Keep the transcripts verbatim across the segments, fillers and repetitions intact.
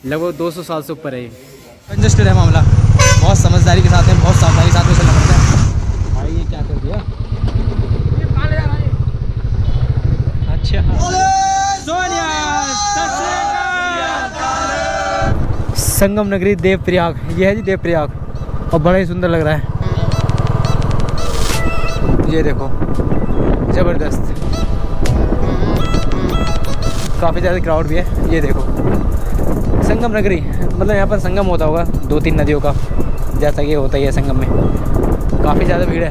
लगभग दो सौ साल से ऊपर है ये। कंजस्टेड है मामला, बहुत समझदारी के साथ है, बहुत सावधानी के साथ में चलना पड़ता है। भाई ये क्या कर दिया? अच्छा संगम नगरी देवप्रयाग, ये है जी देवप्रयाग, और बड़ा ही सुंदर लग रहा है। ये देखो ज़बरदस्त, काफ़ी ज़्यादा क्राउड भी है। ये देखो संगम नगरी, मतलब यहाँ पर संगम होता होगा दो तीन नदियों का, जैसा कि होता ही है संगम में। काफ़ी ज़्यादा भीड़ है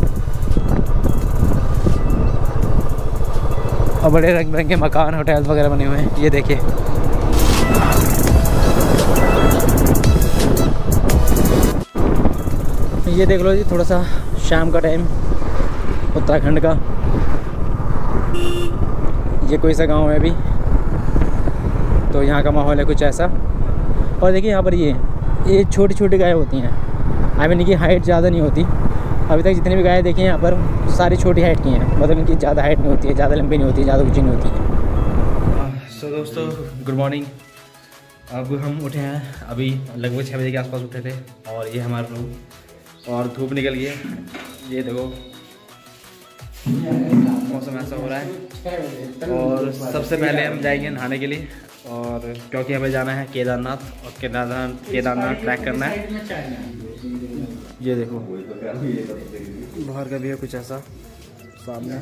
और बड़े रंग बिरंगे मकान होटल्स वगैरह बने हुए हैं। ये देखिए ये देख लो जी, थोड़ा सा शाम का टाइम उत्तराखंड का, ये कोई सा गांव है अभी, तो यहाँ का माहौल है कुछ ऐसा। और देखिए यहाँ पर ये ये छोटी छोटी गायें होती हैं, आई मीन इनकी हाइट ज़्यादा नहीं होती। अभी तक जितनी भी गायें देखी हैं यहाँ पर सारी छोटी हाइट की हैं, मतलब इनकी ज़्यादा हाइट नहीं होती है, ज़्यादा लंबी नहीं होती है, ज़्यादा ऊँची नहीं होती है। सो so, दोस्तों गुड मॉर्निंग। अब हम उठे हैं, अभी लगभग छः बजे के आसपास उठे थे, और ये हमारा रूम, और धूप निकल गई है। ये देखो मौसम ऐसा हो रहा है। और सबसे पहले हम जाएंगे नहाने के लिए, और क्योंकि हमें जाना है केदारनाथ, और केदारनाथ केदारनाथ ट्रैक करना है। ये देखो बाहर का भी है कुछ ऐसा सामने,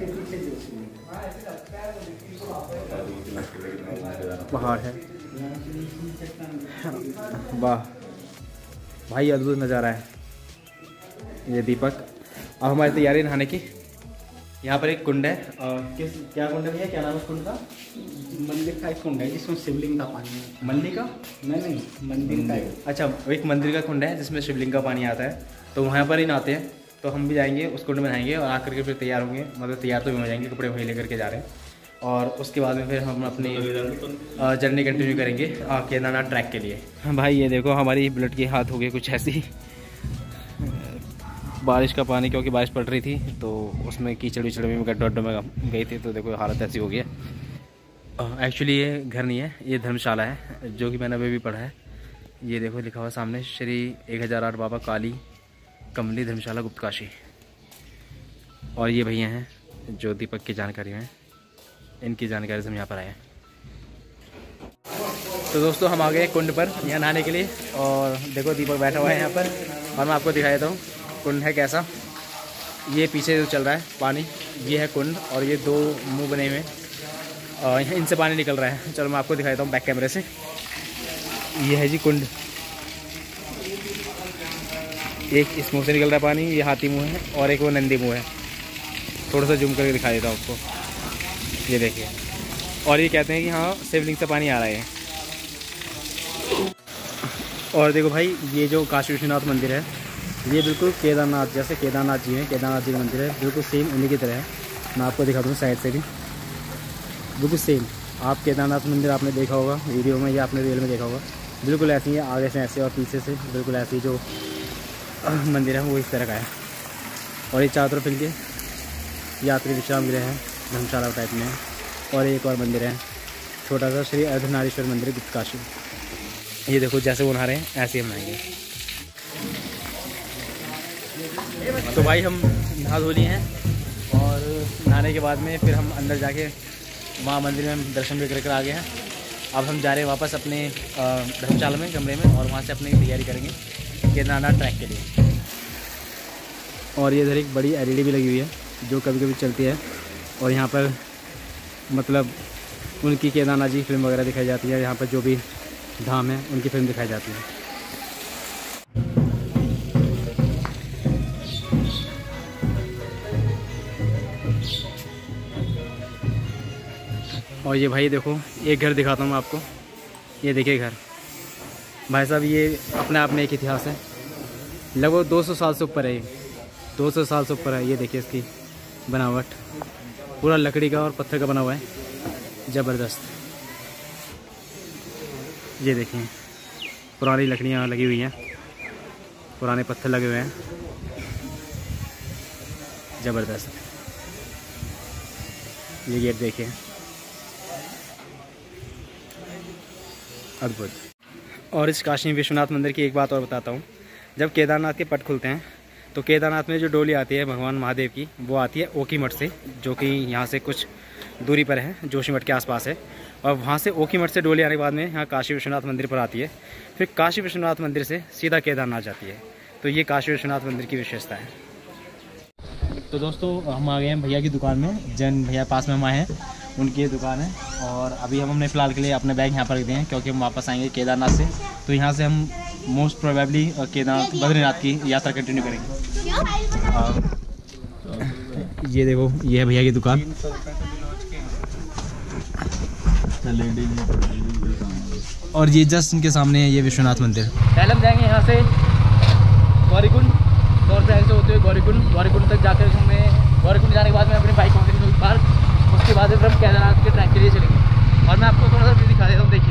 पहाड़ है। वाह भाई अद्भुत नज़ारा है। ये दीपक, अब हमारी तैयारी नहाने की। यहाँ पर एक कुंड है, और किस क्या कुंड है भैया, क्या नाम है उस कुंड का? मंदिर का एक कुंड है जिसमें शिवलिंग का पानी है। मंदिर का? नहीं नहीं मंदिर का है। अच्छा, एक मंदिर का कुंड है जिसमें शिवलिंग का पानी आता है, तो वहाँ पर ही नहाते हैं। तो हम भी जाएंगे उस कुंड में नहाएंगे, और आकर के फिर तैयार होंगे, मतलब तैयार तो भी हो जाएंगे, कपड़े वहीं लेकर के जा रहे हैं। और उसके बाद में फिर हम अपनी जर्नी कंटिन्यू करेंगे केदारनाथ ट्रैक के लिए। भाई ये देखो हमारी बुलेट की हाथ हो गई कुछ ऐसी, बारिश का पानी, क्योंकि बारिश पड़ रही थी तो उसमें कीचड़ विचड़ में गड्ढे वड्ढों में गई थी, तो देखो हालत ऐसी हो गई है। एक्चुअली ये घर नहीं है, ये धर्मशाला है, जो कि मैंने अभी भी पढ़ा है। ये देखो लिखा हुआ सामने, श्री एक हज़ार आठ बाबा काली कमली धर्मशाला गुप्तकाशी। और ये भैया हैं जो दीपक की जानकारी में, इनकी जानकारी से हम यहाँ पर आए हैं। तो दोस्तों हम आ गए कुंड पर यहाँ नहाने के लिए, और देखो दीपक बैठा हुआ है यहाँ पर, और मैं आपको दिखा देता हूँ कुंड है कैसा। ये पीछे जो चल रहा है पानी, ये है कुंड, और ये दो मुंह बने हुए हैं, इनसे पानी निकल रहा है। चलो मैं आपको दिखा देता हूँ बैक कैमरे से। ये है जी कुंड, एक इस मुँह से निकल रहा है पानी, ये हाथी मुँह है, और एक वो नंदी मुँह है। थोड़ा सा जूम करके दिखा देता हूँ आपको, ये देखिए। और ये कहते हैं कि हाँ शिवलिंग से पानी आ रहा है। और देखो भाई ये जो काशी विश्वनाथ मंदिर है, ये बिल्कुल केदारनाथ, जैसे केदारनाथ जी हैं, केदारनाथ जी का मंदिर है, बिल्कुल सेम उन्हीं की तरह है। मैं आपको दिखा दूँ साइड से भी, बिल्कुल सेम। आप केदारनाथ मंदिर आपने देखा होगा वीडियो में या आपने रियल में देखा होगा, बिल्कुल ऐसी है, आगे से ऐसे और पीछे से बिल्कुल ऐसी जो मंदिर है वो इस तरह का है। और ये चारों तरफ मिलके यात्री विश्राम गृह है, धर्मशाला टाइप में है। और एक और मंदिर है छोटा सा, श्री अर्धनारीश्वर मंदिर गुप्तकाशी। ये देखो जैसे वो नहा रहे हैं ऐसे हम नहाएंगे। तो भाई हम नहा धो लिए हैं, और नहाने के बाद में फिर हम अंदर जाके वहाँ मंदिर में हम दर्शन भी कर आ गए हैं। अब हम जा रहे हैं वापस अपने धर्मशाला में कमरे में, और वहाँ से अपनी तैयारी करेंगे केदारनाथ ट्रैक के लिए। और ये इधर एक बड़ी एलईडी भी लगी हुई है जो कभी कभी चलती है, और यहाँ पर मतलब उनकी केदारनाथ जी फिल्म वगैरह दिखाई जाती है, यहाँ पर जो भी धाम है उनकी फिल्म दिखाई जाती है। और ये भाई देखो एक घर दिखाता हूँ मैं आपको, ये देखिए घर। भाई साहब ये अपने आप में एक इतिहास है, लगभग दो सौ साल से ऊपर है, ये दो सौ साल से ऊपर है। ये देखिए इसकी बनावट, पूरा लकड़ी का और पत्थर का बना हुआ है, ज़बरदस्त। ये देखिए पुरानी लकड़ियाँ लगी हुई हैं, पुराने पत्थर लगे हुए हैं, ज़बरदस्त। ये गेट देखिए, अद्भुत। और इस काशी विश्वनाथ मंदिर की एक बात और बताता हूँ। जब केदारनाथ के पट खुलते हैं तो केदारनाथ में जो डोली आती है भगवान महादेव की, वो आती है ओखी मठ से, जो कि यहाँ से कुछ दूरी पर है, जोशी मठ के आसपास है। और वहाँ से ओखी मठ से डोली आने के बाद में यहाँ काशी विश्वनाथ मंदिर पर आती है। फिर काशी विश्वनाथ मंदिर से सीधा केदारनाथ जाती है। तो ये काशी विश्वनाथ मंदिर की विशेषता है। तो दोस्तों हम आ गए हैं भैया की दुकान में। जैन भैया पास में हम आए हैं, उनकी ये दुकान है। और अभी हम हमने फ़िलहाल के लिए अपने बैग यहाँ पर रख दिए हैं, क्योंकि हम वापस आएंगे केदारनाथ से। तो यहाँ से हम मोस्ट प्रोबेबली केदारनाथ बद्रीनाथ की यात्रा कंटिन्यू करेंगे। ये देखो, ये है भैया की दुकान। और ये जस्ट इनके सामने है ये विश्वनाथ मंदिर। पहले हम जाएंगे यहाँ से गौरीकुंड, दौर प्रयाग से होते हुए गौरीकुंड। गौरीकुंड तक जाकर हमें गौरीकुंड जाने के बाद में अपनी बाइक को करेंगे पार्क। उसके बाद फिर हम केदारनाथ के ट्रैक के लिए चलेंगे। और मैं आपको थोड़ा सा भी दिखा देता हूँ। देखिए,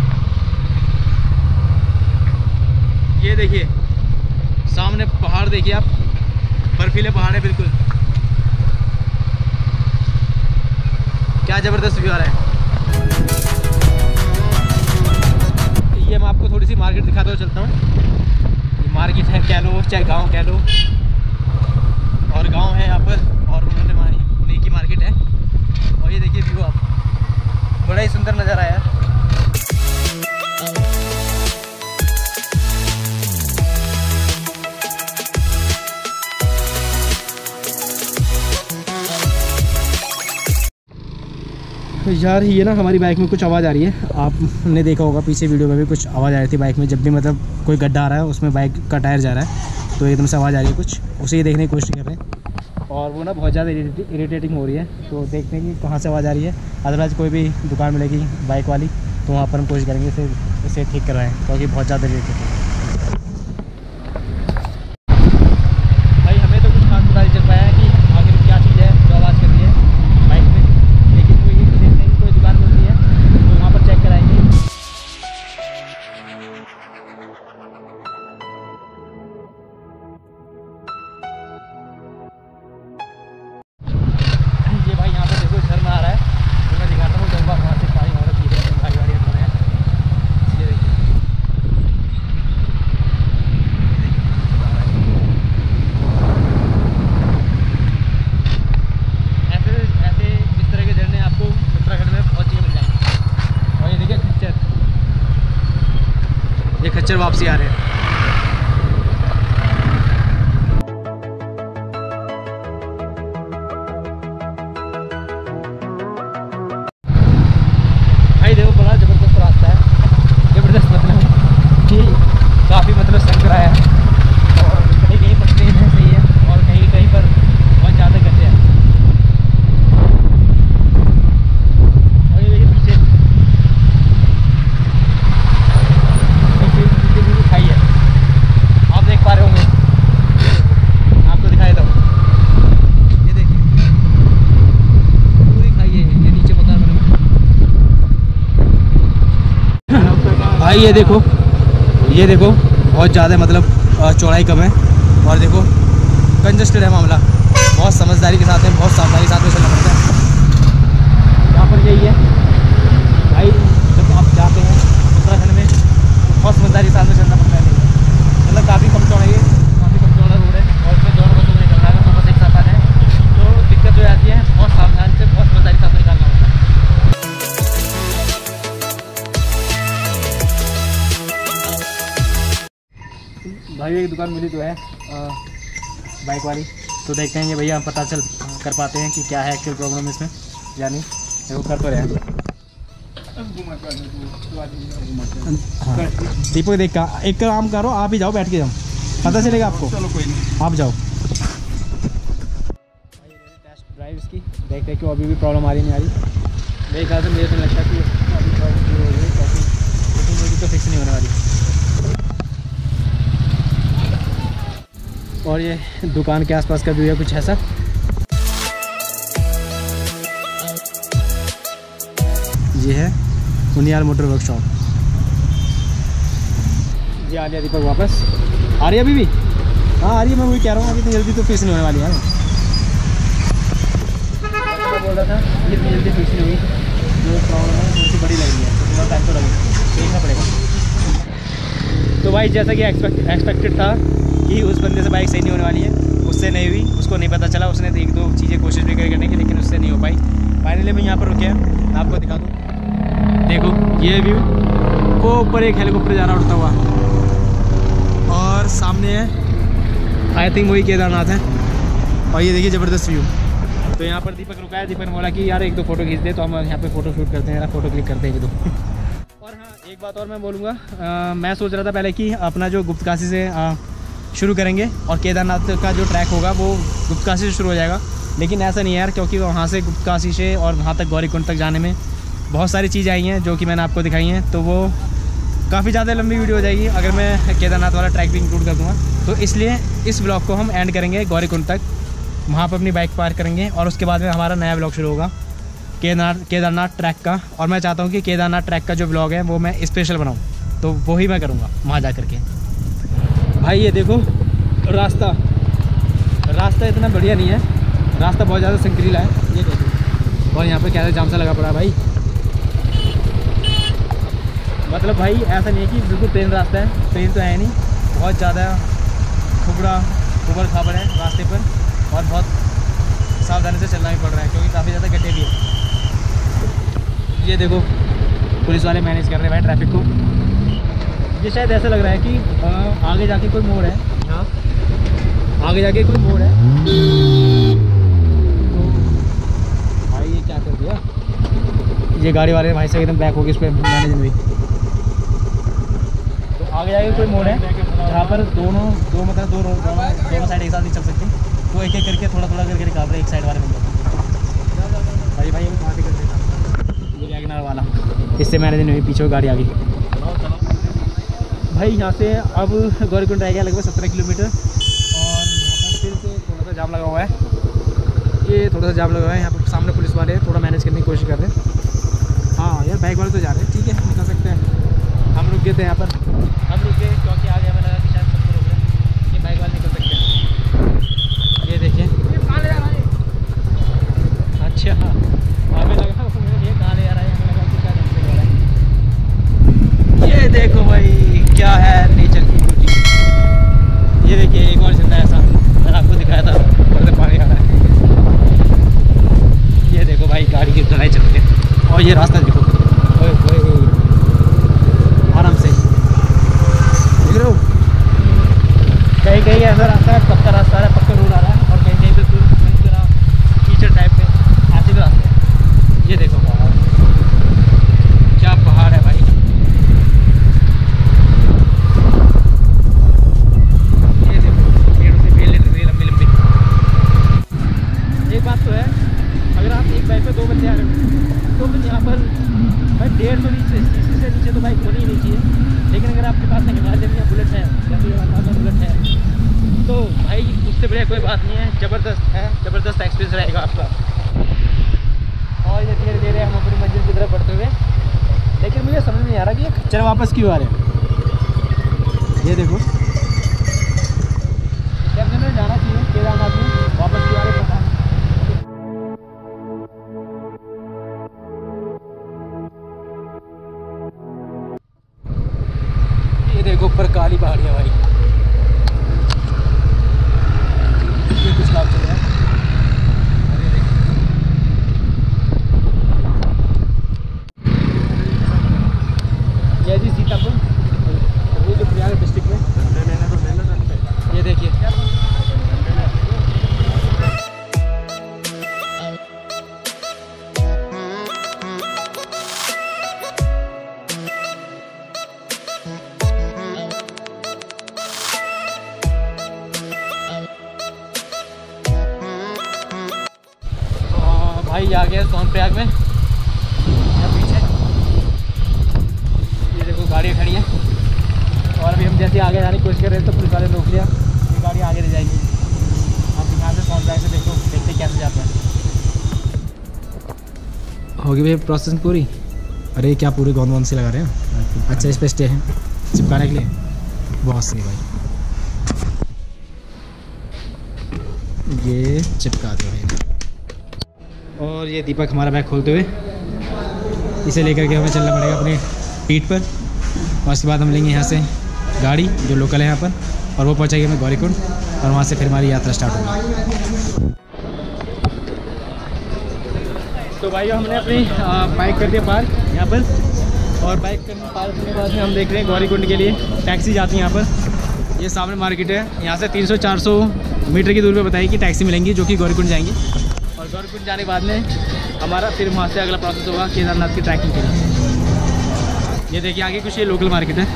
ये देखिए सामने पहाड़, देखिए आप, बर्फीले पहाड़ है बिल्कुल। क्या ज़बरदस्त व्यू आ रहा है। ये मैं आपको थोड़ी सी मार्केट दिखाता हुआ चलता हूँ। मार्केट है कह लो, चाहे गांव कह लो, और गांव है यहाँ पर, और उन्होंने उन्हीं की मार्केट है। और ये देखिए व्यू, आप, बड़ा ही सुंदर नज़ारा है। तो यार ये ना हमारी बाइक में कुछ आवाज़ आ रही है। आपने देखा होगा पीछे वीडियो में भी कुछ आवाज़ आ रही थी बाइक में। जब भी मतलब कोई गड्ढा आ रहा है उसमें बाइक का टायर जा रहा है तो एकदम से आवाज़ आ रही है कुछ, उसे ही देखने की कोशिश कर रहे हैं। और वो ना बहुत ज़्यादा इरिटेटिंग हो रही है। तो देखते हैं कि कहाँ से आवाज़ आ रही है। अदरवाइज़ कोई भी दुकान मिलेगी बाइक वाली तो वहाँ पर हम कोशिश करेंगे इसे इसे ठीक करवाएं, क्योंकि बहुत ज़्यादा इरिटेटिंग है। भाई हमें तो कुछ खास पता नहीं चल पाया है कि आखिर क्या चीज़ है जो आवाज़ कर रही है बाइक में। लेकिन वो ये देखते हैं कि कोई दुकान मिलती है तो वहाँ पर चेक कराएंगे। ये भाई यहाँ पर देखो झरना आ रहा है, तो मैं दिखाता हूँ। जब वहाँ से पानी और पी रहे हैं, भाई गाड़ी हो रहे हैं। ये देखिए, ऐसे ऐसे इस तरह के झरने आपको उत्तराखंड में बहुत जगह मिल जाएंगे। और ये देखिए खच्चर, ये खच्चर वापसी आ रहे हैं। भाई देखो बड़ा ज़बरदस्त रास्ता है, ज़बरदस्त मतलब कि काफ़ी मतलब संकरा है। और कहीं कहीं पर ट्रेन है सही है, और कहीं कहीं पर बहुत ज़्यादा गड्ढे हैं। और ये देखिए पीछे पीछे भी खाई है, आप देख पा रहे होंगे, आपको दिखाई दो। ये देखिए पूरी खाई है, ये नीचे बता रहा हूँ भाई। ये देखो, ये देखो बहुत ज़्यादा मतलब चौड़ाई कम है। और देखो कंजस्टेड है मामला। बहुत समझदारी के साथ है, बहुत सावधानी के साथ में चलना पड़ता है। यहाँ पर यही है भाई, जब आप जाते हैं उत्तराखंड में तो बहुत समझदारी के साथ में चलना पड़ता है। मतलब काफ़ी कम चौड़ाई है, काफ़ी कम चौड़ा रोड है, और उसमें दोनों बसों में निकलना है, तो बस एक साथ आ जाए तो दिक्कत हो जाती है। बहुत सावधान से, बहुत समझदारी के साथ निकालना होता है। भाई एक दुकान मिली तो है बाइक वाली, तो देखते हैं ये भैया पता चल कर पाते हैं कि क्या है एक्चुअल प्रॉब्लम इसमें, यानी वो कर तो रहे हैं। हाँ दीपक देख का एक काम करो, आप ही जाओ बैठ के, हम पता चलेगा आपको। चलो कोई नहीं, आप जाओ। टेस्ट ड्राइव इसकी देखते हैं कि अभी भी प्रॉब्लम आ रही नहीं आ रही। मेरे ख्याल से मुझे तो लगता है कि अभी प्रॉब्लम हो रही है, क्योंकि लेकिन तो फिक्स नहीं होने वाली। और ये दुकान के आसपास का व्यू है कुछ ऐसा। ये है उनियाल मोटर वर्कशॉप। ये आ गया दीपक वापस। आ रही है अभी भी? हाँ आ रही है, मैं वही कह रहा हूँ अभी तो जल्दी तो फिक्स नहीं होने वाली है। मैं बोल रहा था ये इतनी जल्दी फिक्स नहीं हुई, जो प्रॉब्लम है थोड़ी सी बड़ी लग रही है, तो थोड़ा टाइम तो लगेगा, देखना पड़ेगा। तो भाई जैसा कि एक्सपेक्ट एक्सपेक्टेड था कि उस बंदे से बाइक सही नहीं होने वाली है, उससे नहीं हुई, उसको नहीं पता चला। उसने एक दो चीज़ें कोशिश भी करी करने की, लेकिन उससे नहीं हो पाई। फाइनली मैं यहाँ पर रुके हैं, मैं आपको दिखा दूँ। देखो ये व्यू, वो ऊपर एक हेलीकॉप्टर जा रहा उड़ता हुआ, और सामने है आई थिंक वही केदारनाथ है। और ये देखिए ज़बरदस्त व्यू। तो यहाँ पर दीपक रुका है। दीपक ने बोला कि यार एक दो फोटो खींच दे, तो हम यहाँ पे फ़ोटो शूट करते हैं, फ़ोटो क्लिक करते हैं एक दो। और हाँ, एक बात और मैं बोलूँगा, मैं सोच रहा था पहले कि अपना जो गुप्तकाशी से आ, शुरू करेंगे, और केदारनाथ का जो ट्रैक होगा वो गुप्तकाशी से शुरू हो जाएगा। लेकिन ऐसा नहीं है यार, क्योंकि वहाँ से गुप्तकाशी से और वहाँ तक गौरीकुंड तक जाने में बहुत सारी चीज़ें आई हैं जो कि मैंने आपको दिखाई हैं, तो वो काफ़ी ज़्यादा लंबी वीडियो हो जाएगी अगर मैं केदारनाथ वाला ट्रैक भी इंक्लूड कर दूँगा। तो इसलिए इस ब्लॉग को हम एंड करेंगे गौरीकुंड तक, वहाँ पर अपनी बाइक पार्क करेंगे, और उसके बाद में हमारा नया ब्लॉग शुरू होगा केदारनाथ केदारनाथ ट्रैक का। और मैं चाहता हूँ कि केदारनाथ ट्रैक का जो ब्लॉग है वो मैं स्पेशल बनाऊँ, तो वही मैं करूँगा वहाँ जा करके। भाई ये देखो रास्ता, रास्ता इतना बढ़िया नहीं है, रास्ता बहुत ज़्यादा संकीर्णा है, ये देखो। और यहाँ पर क्या जाम सा लगा पड़ा है भाई, मतलब भाई ऐसा नहीं है कि बिल्कुल प्लेन रास्ता है, प्लेन तो है नहीं, बहुत ज़्यादा खुबड़ा उबड़ खाबड़ है रास्ते पर, और बहुत सावधानी से चलना भी पड़ रहा है क्योंकि काफ़ी ज़्यादा गड्ढे भी है। ये देखो पुलिस वाले मैनेज कर रहे हैं भाई ट्रैफिक को। ये शायद ऐसा लग रहा है कि आ, आगे जाके कोई मोड़ है, हाँ आगे जाके कोई मोड़ है। तो भाई ये क्या कर दिया, ये गाड़ी वाले भाई से एकदम बैक हो गई, इस पर मैनेज नहीं हुई। तो आगे जाके कोई मोड़ है जहाँ पर दोनों दो मतलब दो रोड दोनों दोनों साइड एक साथ नहीं चल सकते, तो एक एक करके थोड़ा थोड़ा करके निकाल रहे एक साइड वाले बंदे। भाई भाई वहाँ भी कर देता ये वैगनर वाला, इससे मैनेज नहीं हुई, पीछे गाड़ी आ गई। भाई यहाँ से अब गौरीकुंड रह गया लगभग सत्रह किलोमीटर, और यहाँ पर फिर से थोड़ा सा जाम लगा हुआ है, ये थोड़ा सा जाम लगा हुआ है। यहाँ पर सामने पुलिस वाले थोड़ा मैनेज करने की कोशिश कर रहे हैं। हाँ यार बाइक वाले तो जा रहे हैं, ठीक है निकल सकते हैं। हम रुक गए थे यहाँ पर, हम रुक गए क्योंकि आगे हमें लगा कि शायद सबको रोक रहे हैं, ये बाइक वाले निकल सकते हैं। ये देखिए, अच्छा हमें लगा ये कहाँ ले जा रहा है, हमें लगा कि क्या करने जा रहा है। ये देखो भाई क्या है नेचर की ब्यूटी। ये देखिए एक और जिंदा ऐसा मैंने आपको दिखाया था, ऊपर से पानी आ रहा है। ये देखो भाई गाड़ी की तरह चलते हैं, और ये रास्ता देखो ओए ओए आराम से देख रहे हो। कहीं कहीं ऐसा रास्ता है पक्का रास्ता है, पक्का रोड आ रहा है, और कहीं कहीं पे कीचड़ टाइप में ऐसे भी रास्ते हैं। ये देखो पहाड़, क्या पहाड़ है भाई। ये देखो पेड़ों से बेल लेते हुए लंबी लंबी। एक बात तो है, अगर आप एक बाइक पे दो बंदे आ रहे हो तो फिर यहाँ पर भाई डेढ़ सौ नीचे सीसी से नीचे तो बाइक होनी ही नहीं चाहिए। लेकिन अगर आपके पास हिमालयन या बुलेट है या फिर बुलेट है तो भाई उससे बढ़िया कोई बात नहीं है, ज़बरदस्त है, ज़बरदस्त एक्सपीरियंस रहेगा आपका। और ये धीरे धीरे हम अपनी मंजिल की तरफ बढ़ते हुए, लेकिन मुझे समझ नहीं आ रहा कि ये खच्चर वापस क्यों आ रहे हैं। ये देखो जब हमें जाना चाहिए केदारनाथ में, वापस क्यों आ रहे पता नहीं। ये देखो ऊपर काली पहाड़ियाँ भाई, ये कुछ काम चल रहा है। ये जी सीतापुर, वो जो प्रयाग डिस्ट्रिक्ट में, ये देखिए भाई आ गया सोनप्रयाग में। पीछे ये देखो गाड़ियाँ खड़ी हैं, और अभी हम जैसे आगे जाने की कोशिश कर रहे थे तो पुलिस वाले रोक लिया, ये गाड़ी आगे ले जाएगी। हम यहाँ से सोनप्रयाग से देखो देखते कैसे जाते हैं। होगी भाई प्रोसेसिंग पूरी। अरे क्या पूरी गोंद वोंद से लगा रहे हैं। अच्छा इस पर स्टे है चिपकाने के लिए, बहुत सही भाई, ये चिपका दो भाई। और ये दीपक हमारा बैग खोलते हुए, इसे लेकर के हमें चलना पड़ेगा अपने पीठ पर, और उसके बाद हम लेंगे यहाँ से गाड़ी जो लोकल है यहाँ पर, और वो पहुँचाएगी हमें गौरीकुंड, और वहाँ से फिर हमारी यात्रा स्टार्ट होगी। तो भाई हमने अपनी बाइक कर दिया पार्क यहाँ पर, और बाइक करने पार्क करने के बाद में हम देख रहे हैं गौरीकुंड के लिए टैक्सी जाती है यहाँ पर। ये सामने मार्केट है, यहाँ से तीन सौ चार सौ मीटर की दूरी पे बताई कि टैक्सी मिलेंगी जो कि गौरीकुंड जाएंगी, और गौरीकुंड जाने के बाद में हमारा फिर वहाँ से अगला प्रोसेस होगा केदारनाथ की ट्रैकिंग के लिए। ये देखिए आगे कुछ ये लोकल मार्केट है।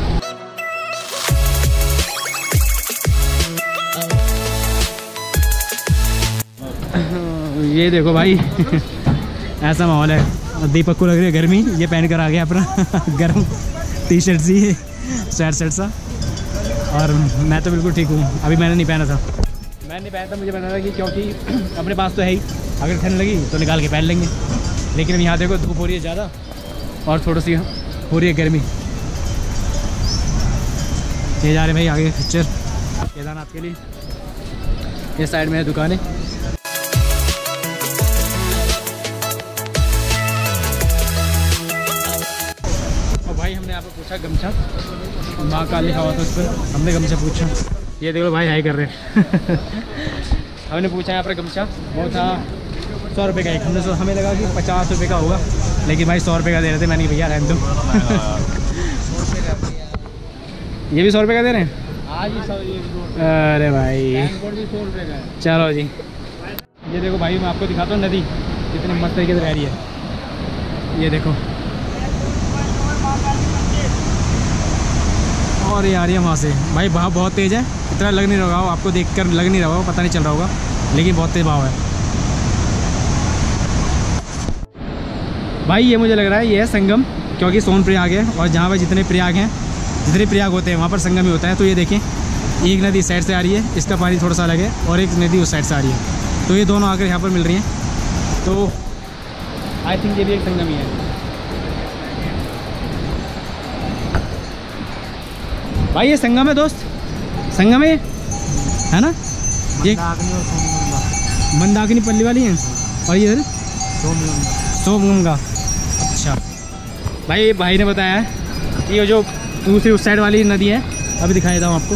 ये देखो भाई ऐसा माहौल है। दीपक को लग रही है गर्मी, ये पहन कर आ गया अपना गर्म टी शर्ट सी शर्ट शर्ट सा, और मैं तो बिल्कुल ठीक हूँ। अभी मैंने नहीं पहना था, मैंने नहीं पहना था, मुझे पहना था कि क्योंकि अपने पास तो है ही, अगर ठंड लगी तो निकाल के पहन लेंगे। लेकिन यहाँ देखो धूप हो रही है ज़्यादा और थोड़ी सी हो रही है गर्मी। ये जा रहे भाई आगे पिक्चर केदारनाथ के लिए। ये साइड में है दुकानें। और भाई हमने यहाँ पर पूछा गमछा, माँ का लिखा हुआ था उस पर, हमने गमछा पूछा। ये देखो भाई हाई कर रहे हैं हमने पूछा यहाँ पर गमछा, वो था सौ रुपये का एक। हमने सो हमें लगा कि पचास रुपये का होगा, लेकिन भाई सौ रुपये का दे रहे थे। मैंने भैया रहने दो ये भी सौ रुपये का दे रहे हैं। अरे भाई चलो जी। ये देखो भाई मैं आपको दिखाता हूँ नदी कितनी मस्त तरीके से बह रही है। ये देखो, और ये आ रही है वहाँ से। भाई बहाव बहुत तेज़ है, इतना लग नहीं रहा होगा आपको, देखकर लग नहीं रहा होगा, पता नहीं चल रहा होगा, लेकिन बहुत तेज़ बहाव है भाई। ये मुझे लग रहा है ये है संगम, क्योंकि सोन प्रयाग है, और जहाँ पर जितने प्रयाग हैं, जितने प्रयाग होते हैं वहाँ पर संगम ही होता है। तो ये देखें, एक नदी इस साइड से आ रही है, इसका पानी थोड़ा सा अलग है, और एक नदी उस साइड से आ रही है, तो ये दोनों आकर यहाँ पर मिल रही हैं। तो आई थिंक ये भी एक संगम ही है भाई। ये संगम है दोस्त, संगम है है ना। ये मंदाकिनी पल्ली वाली है, और ये सोमगंगा। अच्छा भाई भाई ने बताया है कि ये जो दूसरी उस साइड वाली नदी है, अभी दिखाई देता हूँ आपको।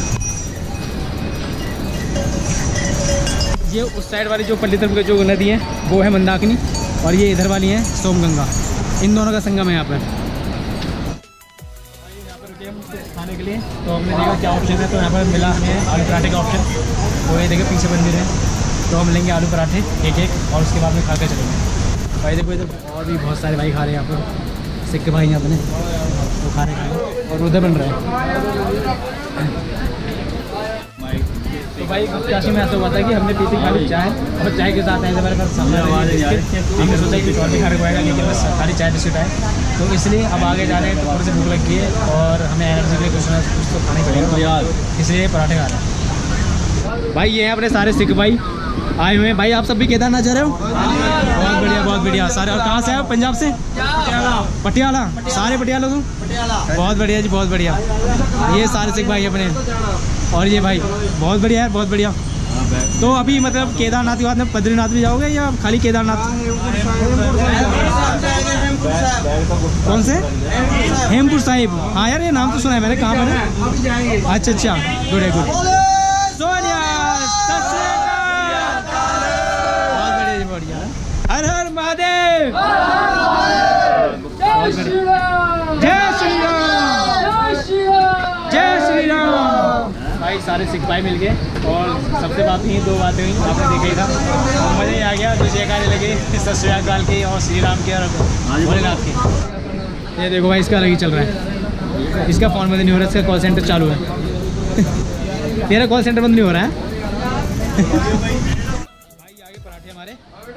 ये उस साइड वाली जो पल्ली तरफ जो नदी है वो है मंदाकिनी, और ये इधर वाली है सोमगंगा। इन दोनों का संगम है यहाँ पर। यहाँ पर रुके हम खाने के लिए, तो हमने देखा क्या ऑप्शन है, तो यहाँ पर मिला हमें आलू पराठे का ऑप्शन। तो ये देखिए पीछे मंदिर है, तो हम लेंगे आलू पराठे एक एक, और उसके बाद में खा कर चलेंगे। भाई देखो इधर और भी बहुत सारे भाई खा रहे हैं यहाँ पर, सिक्के भाई यहाँ अपने तो खा रहे हैं, और उधर बन रहे हैं। तो भाई काशी में ऐसा हुआ था कि हमने पी थी खाली चाय, और चाय के साथ ऐसे हमारे पास सामने हमने सोचा कि और भी खाने को आएगा, लेकिन बस खाली चाय बिस्किट है। तो इसलिए अब आगे जा रहे हैं, तो थोड़ी सी भूख लगी है, और हमें एनर्जी के लिए कुछ ना कुछ तो खाना ही पड़ेगा, तो यार इसलिए पराठे खा रहे हैं। भाई ये हैं अपने सारे सिख भाई आए हुए हैं। भाई आप सब भी केदारनाथ जा रहे हो? बहुत बढ़िया बहुत बढ़िया सारे। और कहाँ से आए हो? पंजाब से? पटियाला। सारे पटियाला तुम? बहुत बढ़िया जी बहुत बढ़िया। ये सारे सिख भाई अपने, और ये भाई बहुत बढ़िया है बहुत बढ़िया। तो अभी मतलब केदारनाथ के बाद में बद्रीनाथ भी जाओगे या खाली केदारनाथ? कौन से? हेमपुर साहिब। हाँ यार ये नाम तो सुना है मैंने, कहाँ पर? अच्छा अच्छा गुड है गुड। सोनिया बहुत बढ़िया जी बढ़िया। हर हर महादेव। जय श्री राम जय श्री राम। भाई सारे सिख भाई मिल गए, और सबसे बात ही दो बातें हुई, आपने देखा ही था, और मज़ा ही आ गया। जो जयकारे लगे सत श्री अकाल के, और श्री राम के, और भोलेनाथ के। ये देखो भाई इसका अलग ही चल रहा है, इसका फ़ोन बंद नहीं हो रहा, इसका कॉल सेंटर चालू है तेरा कॉल सेंटर बंद नहीं हो रहा है भाई आगे पराठे हमारे,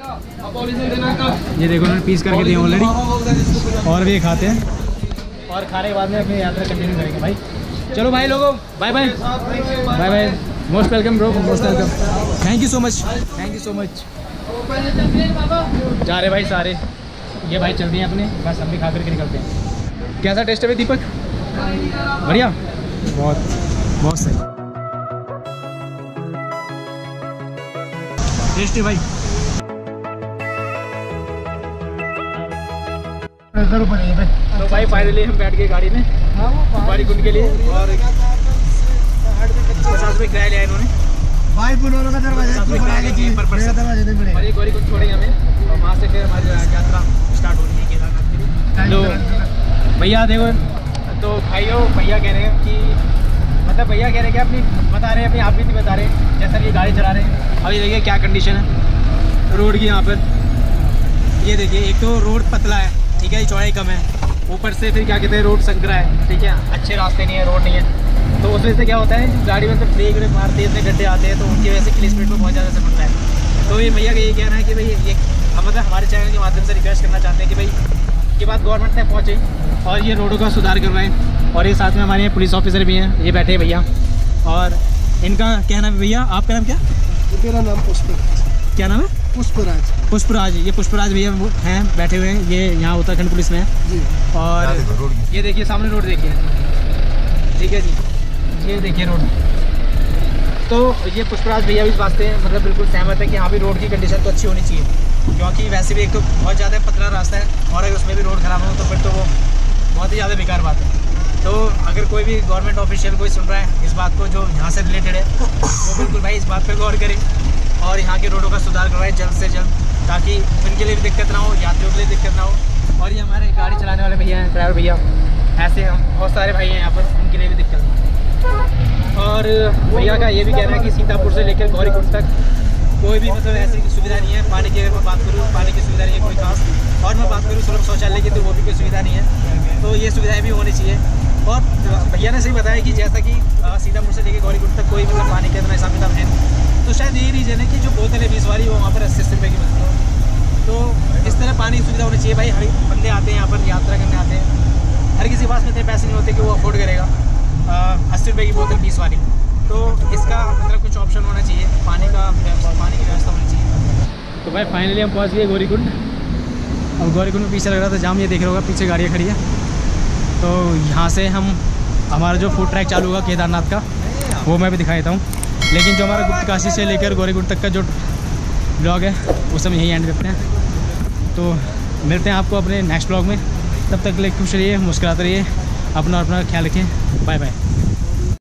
ये देखो उन्होंने पीस करके दिए ऑलरेडी, और भी खाते हैं, और खाने के बाद में अपनी यात्रा कंटिन्यू करेंगे भाई। चलो भाई लोगों bye bye bye bye. Most welcome bro, most welcome, thank you so much thank you so much. जा रहे भाई सारे, ये भाई चलते हैं अपने, बस हम भी खा करके निकलते हैं। कैसा टेस्ट है भाई दीपक? बढ़िया बहुत बहुत सही टेस्टी भाई। तो भाई फाइनली हम बैठ गए गाड़ी में, गौरीकुंड के लिए और पचास रुपये किराया लिया इन्होंने भाई बुलोरो का दरवाजा पर पर्सन। और ये गौरी कुंड छोड़ेंगे हमें और वहाँ से फिर हमारी यात्रा स्टार्ट हो रही है केदारनाथ के लिए। तो भैया देखो, तो भाइयों भैया कह रहे हैं कि मतलब भैया कह रहे हैं कि अपनी बता रहे हैं अपनी आप भी नहीं बता रहे, जैसा ये गाड़ी चला रहे हैं। अभी देखिए क्या कंडीशन है रोड की यहाँ पर। ये देखिए एक तो रोड पतला है, ठीक है, चौड़ाई कम है, ऊपर से फिर क्या कहते हैं रोड संकरा है, ठीक है, अच्छे रास्ते नहीं है, रोड नहीं है। तो उस वजह से क्या होता है गाड़ी में जब ब्रेक व्रेक मारते हैं, इतने गड्ढे आते हैं तो उनकी वजह से किल स्पीड पर बहुत ज़्यादा असर पड़ता है। तो ये भैया का ये कहना है कि भाई ये हम मतलब हमारे चैनल के माध्यम से रिक्वेस्ट करना चाहते हैं कि भाई ये बात गवर्नमेंट तक पहुँचे और ये रोडों का सुधार करवाएं। और ये साथ में हमारे यहाँ पुलिस ऑफिसर भी हैं, ये बैठे हैं भैया, और इनका कहना है भैया आपका नाम क्या? मेरा नाम पुष्पराज। क्या नाम है? पुष्पराज। पुष्पराज, ये पुष्पराज भैया हैं बैठे हुए हैं, ये यहाँ उत्तराखंड पुलिस में है जी। और ये देखिए सामने रोड देखिए, ठीक है जी, ये देखिए रोड। तो ये पुष्पराज भैया भी इस वास्ते मतलब बिल्कुल सहमत है कि यहाँ भी रोड की कंडीशन तो अच्छी होनी चाहिए, क्योंकि वैसे भी एक तो बहुत ज़्यादा पतला रास्ता है और अगर उसमें भी रोड ख़राब हो तो फिर तो वो बहुत ही ज़्यादा बेकार बात है। तो अगर कोई भी गवर्नमेंट ऑफिशियल कोई सुन रहा है इस बात को जो यहाँ से रिलेटेड है, वो बिल्कुल भाई इस बात पर गौर करें और यहाँ के रोडों का सुधार करवाएं जल्द से जल्द, ताकि उनके लिए भी दिक्कत ना हो, यात्रियों के लिए दिक्कत ना हो। और ये हमारे गाड़ी चलाने वाले भैया हैं, ड्राइवर भैया, ऐसे हम बहुत सारे भाई हैं यहाँ पर, उनके लिए भी दिक्कत ना हो। और भैया का ये भी कहना है कि सीतापुर से लेकर गौरीकुंड तक कोई भी मतलब ऐसी सुविधा नहीं है। पानी की अगर मैं बात करूँ, पानी की सुविधा नहीं है कोई खास, और मैं बात करूँ सुलभ शौचालय की तो वो भी कोई सुविधा नहीं है। तो ये सुविधाएँ भी होनी चाहिए। और भैया ने सही बताया कि जैसा कि सीतापुर से लेकर गौरीकुंड तक कोई मतलब पानी का इतना हिसाब किताब है, तो शायद यही रीज़न है कि जो बोतल है बीस वाली वो वहाँ पर अस्सी अस्सी रुपये की मिलती है। तो इस तरह पानी की सुविधा होनी चाहिए भाई। हर बंदे आते हैं यहाँ पर यात्रा करने आते हैं, हर किसी के पास में इतने पैसे नहीं होते कि वो अफोर्ड करेगा अस्सी रुपये की बोतल बीस वाली। तो इसका मतलब कुछ ऑप्शन होना चाहिए, पानी का पानी की व्यवस्था होनी चाहिए। तो भाई फाइनली हम पहुँच गए गौरीकुंड। अब गौरीकुंड में पीछे लग रहा था जाम, ये देख रहे होगा पीछे गाड़ियाँ खड़ी है। तो यहाँ से हम हमारा जो फूड ट्रैक चालू होगा केदारनाथ का वो मैं भी दिखा देता हूँ। लेकिन जो हमारा गुप्त काशी से लेकर गौरीकुंड तक का जो ब्लॉग है वो सब यहीं एंड करते हैं। तो मिलते हैं आपको अपने नेक्स्ट ब्लॉग में, तब तक ले खुश रहिए, मुस्कुराते रहिए, अपना अपना ख्याल रखिए। Bye bye.